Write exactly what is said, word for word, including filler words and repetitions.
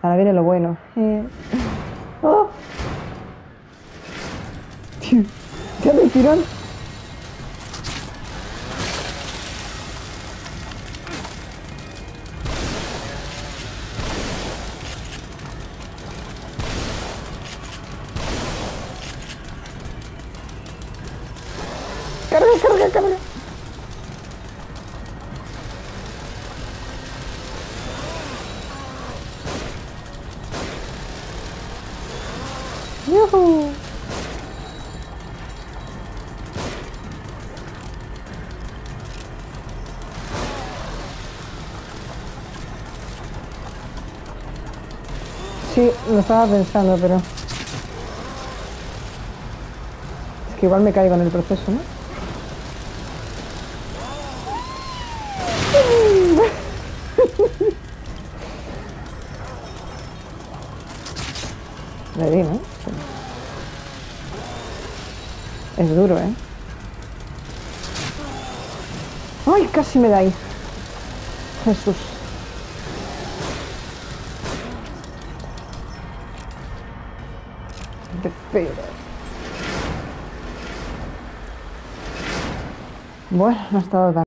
Ahora viene lo bueno. Eh. ¡Oh! Tío, ya me tiran. Carga, carga, carga. ¡Yujú! Sí, lo estaba pensando, pero... Es que igual me caigo en el proceso, ¿no? Le di, ¿no? Sí. Es duro, ¿eh? ¡Ay, casi me da ahí! Jesús. De pedo. Bueno, no ha estado tan...